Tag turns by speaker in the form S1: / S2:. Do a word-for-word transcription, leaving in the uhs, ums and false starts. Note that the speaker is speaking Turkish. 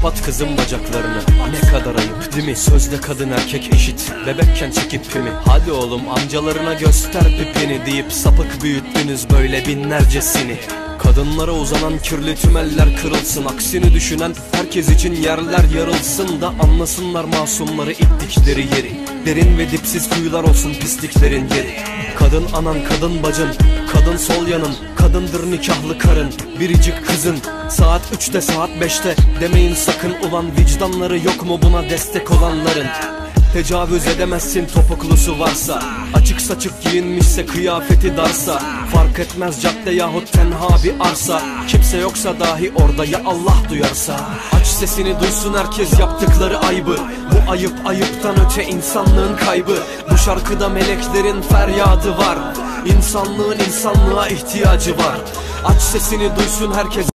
S1: Kapat kızın bacaklarını. Ne kadar ayıp değil mi? Sözde kadın erkek eşit. Bebekken çekip pimi. Hadi oğlum amcalarına göster pipini deyip sapık büyüttünüz böyle binlercesini. Kadınlara uzanan kirli tümeller kırılsın. Aksini düşünen herkes için yerler yarılsın da anlasınlar masumları ittikleri yeri. Derin ve dipsiz kuyular olsun pisliklerin yeri. Kadın anan, kadın bacın, kadın sol yanın, kadındır nikahlı karın, biricik kızın. Saat üçte saat beşte demeyin sakın ulan, vicdanları yok mu buna destek olanların? Tecavüz edemezsin topuklusu varsa, açık saçık giyinmişse kıyafeti darsa, fark etmez cadde yahut tenha bir arsa, kimse yoksa dahi orada ya Allah duyarsa. Aç sesini duysun herkes yaptıkları aybı, bu ayıp ayıptan öte insanlığın kaybı. Bu şarkıda meleklerin feryadı var, İnsanlığın insanlığa ihtiyacı var. Aç sesini duysun herkes.